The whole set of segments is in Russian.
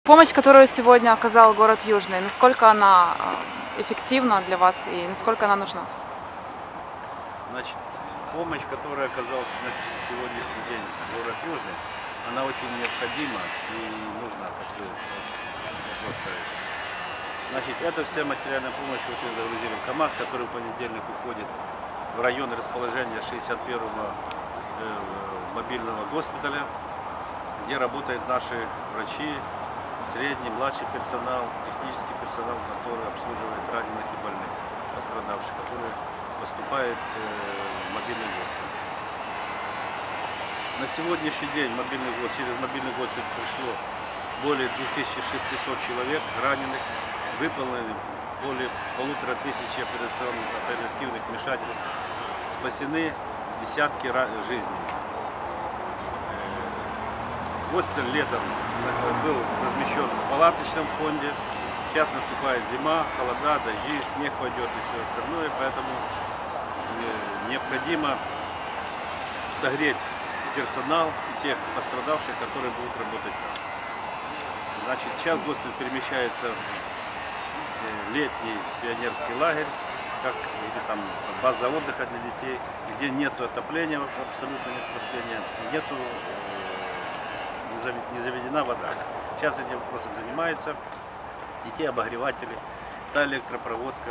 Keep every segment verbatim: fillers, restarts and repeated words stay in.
Помощь, которую сегодня оказал город Южный, насколько она эффективна для вас и насколько она нужна? Значит, помощь, которая оказалась на сегодняшний день город Южный, она очень необходима и нужна. Значит, это вся материальная помощь, вот мы загрузили в КАМАЗ, который в понедельник уходит в район расположения шестьдесят первого мобильного госпиталя, где работают наши врачи, средний, младший персонал, технический персонал, который обслуживает раненых и больных, пострадавших, которые поступают в мобильный госпиталь. На сегодняшний день мобильный госпиталь, через мобильный госпиталь пришло более двух тысяч шестисот человек раненых, выполнены более полутора тысяч операционных оперативных вмешательств, спасены десятки жизней. Госпиталь летом был размещен в палаточном фонде. Сейчас наступает зима, холода, дожди, снег пойдет и все остальное, поэтому необходимо согреть персонал и тех пострадавших, которые будут работать там. Значит, сейчас госпиталь перемещается в летний пионерский лагерь, как или там база отдыха для детей, где нет отопления, абсолютно нет отопления, нету не заведена вода. Сейчас этим вопросом занимается и те обогреватели, та электропроводка,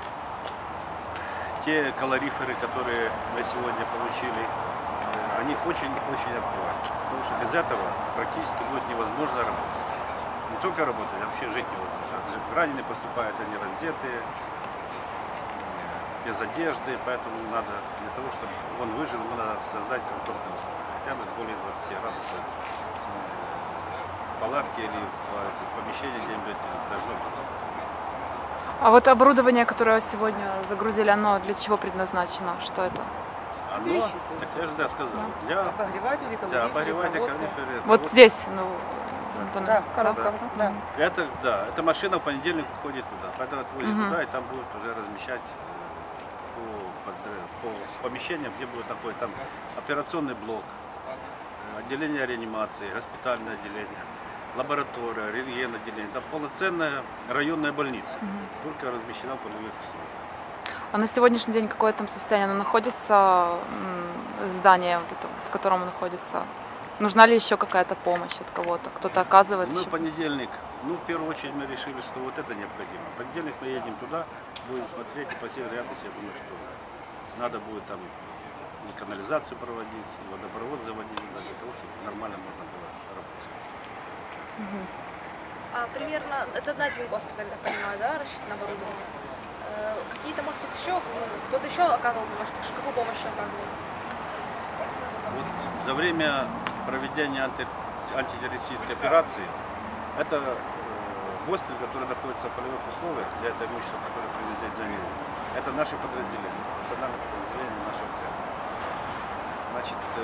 те калориферы, которые мы сегодня получили, они очень-очень актуальны. Потому что без этого практически будет невозможно работать. Не только работать, а вообще жить невозможно. Раненые поступают, они раздетые, без одежды, поэтому надо для того, чтобы он выжил, ему надо создать комфортные условия, хотя бы более двадцати градусов. Палатки или помещения где-нибудь должно быть. А вот оборудование, которое сегодня загрузили, оно для чего предназначено? Что это? Оно, так я же да, сказал, да. для обогревателей, для обогревателей, калориферы. Вот здесь, ну, да, коробка, да. Да. Это, да, эта машина в понедельник уходит туда, поэтому отвозит угу. туда, и там будут уже размещать по, по помещениям, где будет такой там операционный блок, отделение реанимации, госпитальное отделение, лаборатория, рентген отделение. Там полноценная районная больница, угу. только размещена в полевых условиях. А на сегодняшний день какое там состояние? Оно находится, здание, вот это, в котором оно находится? Нужна ли еще какая-то помощь от кого-то? Кто-то оказывает? Мы еще? в понедельник, ну, в первую очередь мы решили, что вот это необходимо. В понедельник мы едем туда, будем смотреть, и по всей вероятности, я думаю, что надо будет там и канализацию проводить, и водопровод заводить, для того, чтобы нормально можно было работать. Угу. А примерно, это на один госпиталь, я понимаю, да, рассчитано оборудование? Э, Какие-то, может быть, еще, кто-то еще оказывал помощь, какую помощь еще оказывал? Вот за время проведения анти, антитеррористической операции, это э, госпиталь, который находится в полевых условиях, для этого имущества, которое привезли для мира, это наши подразделения, национальное подразделение нашего центра. Значит, э,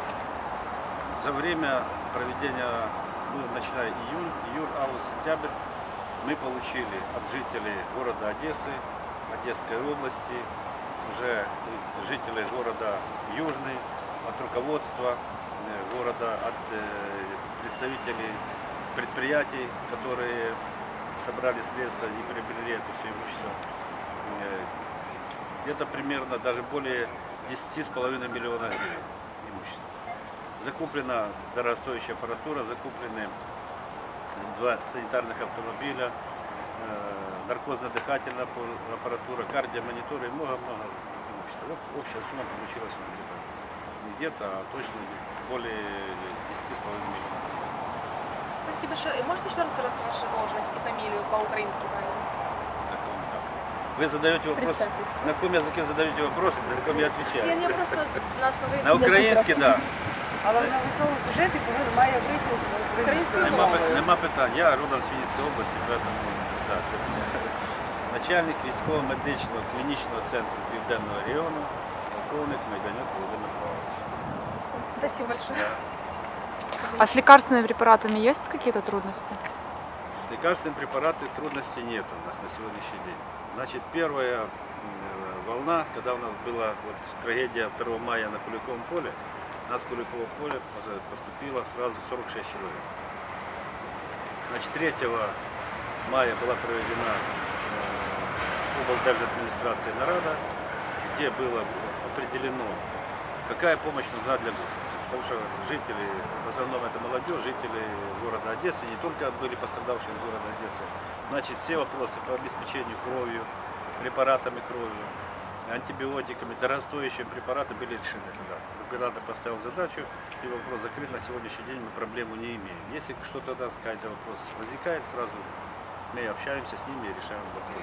за время проведения, ну, начиная июль, июль, август, сентябрь, мы получили от жителей города Одессы, Одесской области, уже жителей города Южный, от руководства города, от э, представителей предприятий, которые собрали средства и приобрели это все имущество. Э, где-то примерно даже более десяти с половиной миллионов гривен имущества. Закуплена дорогостоящая аппаратура, закуплены два санитарных автомобиля, э, наркозно-дыхательная аппаратура, кардиомониторы и много-много имущества. Вот общая сумма получилась где-то, не где-то, а точно более десяти с половиной миллионов. Спасибо большое. Можете еще раз, пожалуйста, вашу должность и фамилию по-украински, правильно? Вы задаете вопрос, на каком языке задаете вопрос, на каком я отвечаю? Я не просто нас на українській, так. Але на основу сюжету має вийти українською мовою. Нема питань. Я родом з Вінницької області, тому так. Начальник військово-медичного клінічного центру Південного регіону, полковник Майданюк Володимир Павлович. Спасибо большое. Да. А с лекарственными препаратами есть какие-то трудности? С лекарственными препаратами трудностей нет у нас на сегодняшний день. Значит, первая волна, когда у нас была вот трагедия второго мая на Куликовом поле, у нас в Куликово поле поступило сразу сорок шесть человек. Значит, третьего мая была проведена облдержадминистрации нарада, где было определено, какая помощь нужна для госпиталя. Потому что жители, в основном это молодежь, жители города Одессы, не только были пострадавшие из города Одессы, значит, все вопросы по обеспечению кровью, препаратами крови, антибиотиками, дорогостоящими препаратами были решены тогда. Губернатор поставил задачу, и вопрос закрыт. На сегодняшний день мы проблему не имеем. Если что-то, да, какой-то вопрос возникает, сразу мы общаемся с ними и решаем вопрос.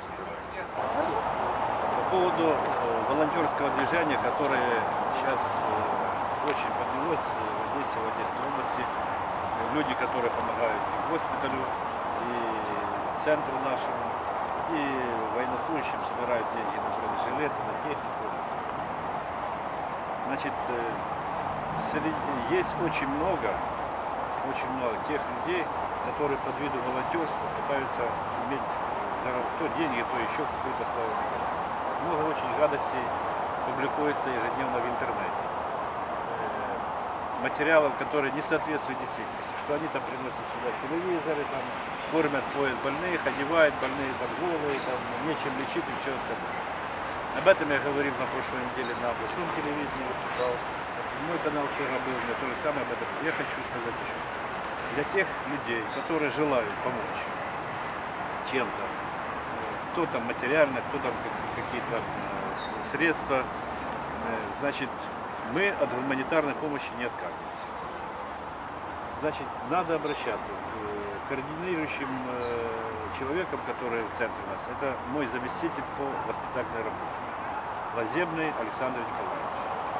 По поводу волонтерского движения, которое сейчас очень поднялось в Одессе, в Одесской области, люди, которые помогают и госпиталю, и центру нашему, и военнослужащим собирают деньги на бронежилеты, на технику. Значит, есть очень много, очень много тех людей, которые под виду волонтерства пытаются иметь то деньги, то еще какую-то славу. Много очень гадостей публикуется ежедневно в интернете. Материалов, которые не соответствуют действительности. Что они там приносят сюда телевизоры, там, кормят, поят больных, одевают больные там голые, там, нечем лечить и все остальное. Об этом я говорил на прошлой неделе на областном телевидении, выступал. На седьмой канал вчера был, мне то же самое об этом. Я хочу сказать еще. Для тех людей, которые желают помочь чем-то, кто там материально, кто там какие-то средства, значит, мы от гуманитарной помощи не отказываемся. Значит, надо обращаться с координирующим человеком, который в центре нас. Это мой заместитель по воспитательной работе, Лазебный Александр Николаевич.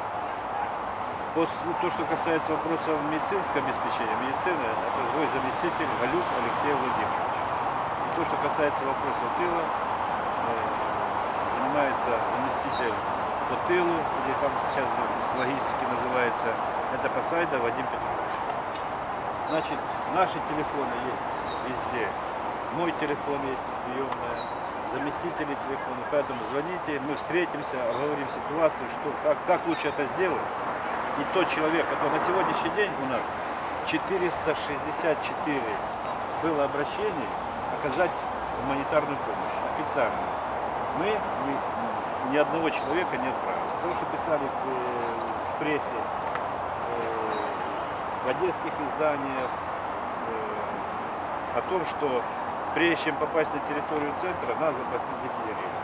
То, что касается вопросов медицинского обеспечения, медицины, это мой заместитель Галюк Алексей Владимирович. И то, что касается вопросов тыла, занимается заместитель по тылу, или там сейчас с логистики называется, это Посайда Вадим Петрович. Значит, наши телефоны есть везде. Мой телефон есть, приемная, заместители телефона, поэтому звоните, мы встретимся, обговорим ситуацию, что, как, как лучше это сделать. И тот человек, который на сегодняшний день у нас четыреста шестьдесят четыре было обращений, оказать гуманитарную помощь официально. Мы ни, ни одного человека не отправили. Потому что писали в прессе, в одесских изданиях о том, что прежде чем попасть на территорию центра, надо заплатить десять гривен.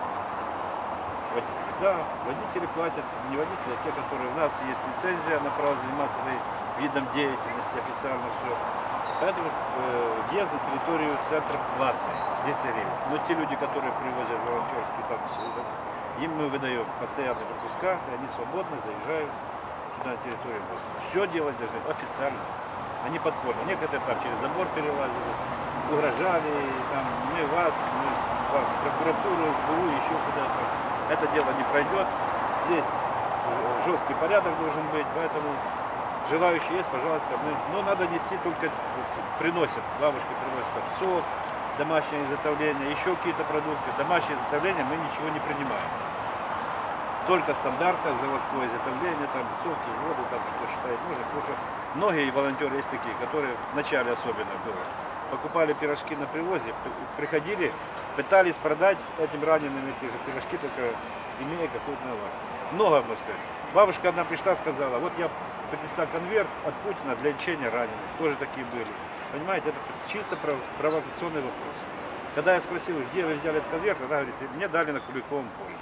Да, водители платят, не водители, а те, которые у нас есть лицензия на право заниматься видом деятельности, официально все. Поэтому э, въезд на территорию центра платный, десять гривен. Но те люди, которые привозят волонтерские, там, им мы выдаем постоянные пропуска, и они свободно заезжают сюда на территорию города. Все делать должны официально, а не подпольно. Некоторые там через забор перелазили, угрожали, там, мы вас, мы прокуратуру, СБУ, еще куда-то. Это дело не пройдет. Здесь жесткий порядок должен быть, поэтому желающие есть, пожалуйста. Мы, но надо нести только, приносят, бабушки приносят там, сок, домашнее изготовление, еще какие-то продукты. Домашнее изготовление мы ничего не принимаем. Только стандартное заводское изготовление, там соки, воду, там что считает нужно. Потому что многие волонтеры есть такие, которые в начале особенно было. Покупали пирожки на привозе, приходили, пытались продать этим раненым эти же пирожки, только имея какой-то навар. Много, можно сказать. Бабушка одна пришла, сказала, вот я принесла конверт от Путина для лечения раненых. Тоже такие были. Понимаете, это чисто провокационный вопрос. Когда я спросил, где вы взяли этот конверт, она говорит, мне дали на Куликовом поле.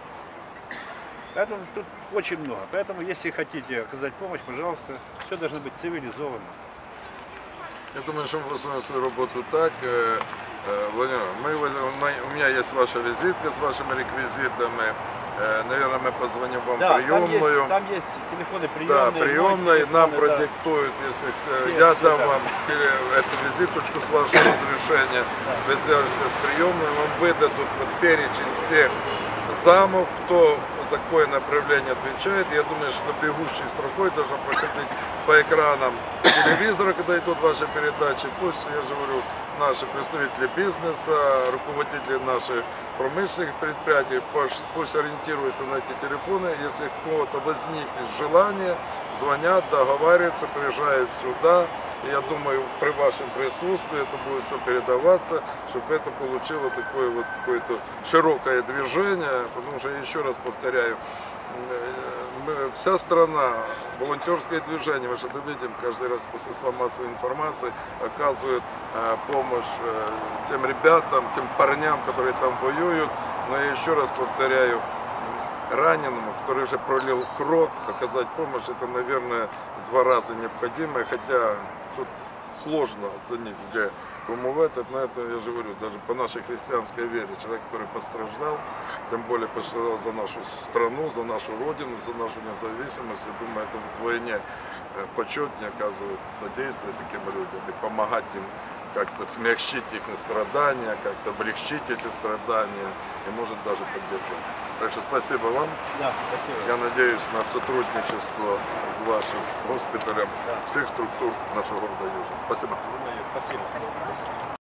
Поэтому тут очень много. Поэтому, если хотите оказать помощь, пожалуйста, все должно быть цивилизованно. Я думаю, что мы посмотрим свою работу так. Владимир, мы, у меня есть ваша визитка с вашими реквизитами. Наверное, мы позвоним вам да, приемную. Там есть, там есть телефоны приемные. Да, приемные нам да. продиктуют, если все, я все дам так. вам теле, эту визиточку с вашего разрешения. Да. Вы свяжетесь с приемной, вам выдадут вот перечень всех замов, кто за какое направление отвечает. Я думаю, что бегущей строкой должно проходить по экранам телевизора, когда идут ваши передачи. Пусть, я же говорю, наши представители бизнеса, руководители наших промышленных предприятий, пусть, пусть ориентируются на эти телефоны. Если у кого-то возникнет желание, звонят, договариваются, приезжают сюда. И я думаю, при вашем присутствии это будет все передаваться, чтобы это получило такое вот какое-то широкое движение. Потому что, еще раз повторяю, мы, вся страна, волонтерское движение, мы что-то видим каждый раз по средствам массовой информации, оказывает э, помощь э, тем ребятам, тем парням, которые там воюют. Но я еще раз повторяю, раненому, который уже пролил кровь, оказать помощь, это, наверное, в два раза необходимо, хотя тут сложно оценить, где кому в этот, но это, я же говорю, даже по нашей христианской вере, человек, который пострадал, тем более пострадал за нашу страну, за нашу родину, за нашу независимость, я думаю, это вдвойне почетнее оказывает содействие таким людям и помогать им как-то смягчить их страдания, как-то облегчить эти страдания и, может, даже поддержать. Так что спасибо вам. Да, спасибо. Я надеюсь на сотрудничество с вашим госпиталем, да, всех структур нашего города Южный. Спасибо. Спасибо.